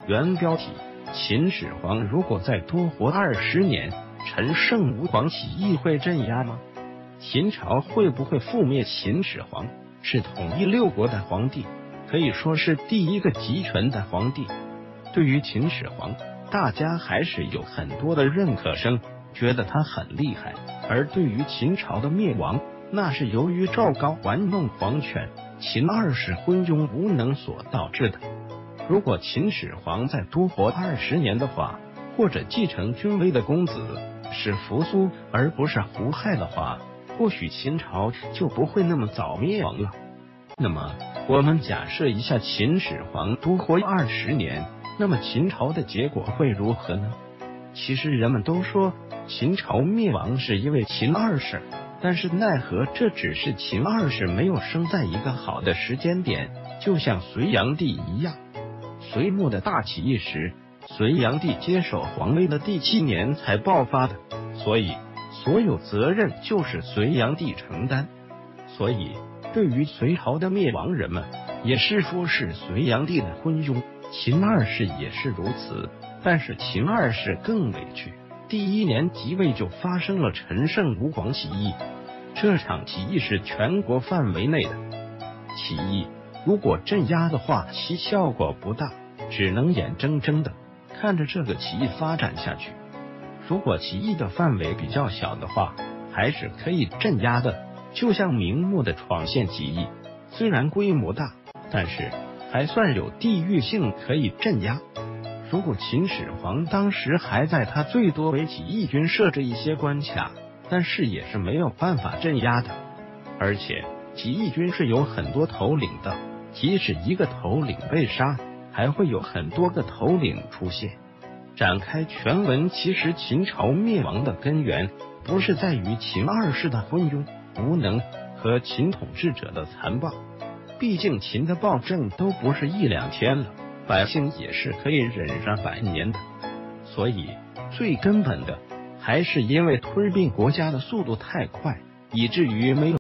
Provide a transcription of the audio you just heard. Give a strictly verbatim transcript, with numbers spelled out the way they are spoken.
原标题：秦始皇如果再多活二十年，陈胜吴广起义会镇压吗？秦朝会不会覆灭？秦始皇是统一六国的皇帝，可以说是第一个集权的皇帝。对于秦始皇，大家还是有很多的认可声，觉得他很厉害。而对于秦朝的灭亡，那是由于赵高玩弄皇权、秦二世昏庸无能所导致的。如果秦始皇再多活二十年的话，或者继承君位的公子是扶苏而不是胡亥的话，或许秦朝就不会那么早灭亡了。那么我们假设一下秦始皇多活二十年，那么秦朝的结果会如何呢？其实人们都说秦朝灭亡是因为秦二世，但是奈何这只是秦二世没有生在一个好的时间点，就像隋炀帝一样。隋末的大起义时，隋炀帝接手皇位的第七年才爆发的，所以所有责任就是隋炀帝承担。所以对于隋朝的灭亡，人们也是说是隋炀帝的昏庸，秦二世也是如此。但是秦二世更委屈，第一年即位就发生了陈胜吴广起义。这场起义是全国范围内的起义，如果镇压的话，其效果不大，只能眼睁睁的看着这个起义发展下去。如果起义的范围比较小的话，还是可以镇压的，就像明末的闯县起义，虽然规模大，但是还算有地域性可以镇压。如果秦始皇当时还在，他最多为起义军设置一些关卡，但是也是没有办法镇压的。而且起义军是有很多头领的，即使一个头领被杀，还会有很多个头领出现。展开全文，其实秦朝灭亡的根源不是在于秦二世的昏庸无能和秦统治者的残暴，毕竟秦的暴政都不是一两天了，百姓也是可以忍上百年的。所以最根本的还是因为吞并国家的速度太快，以至于没有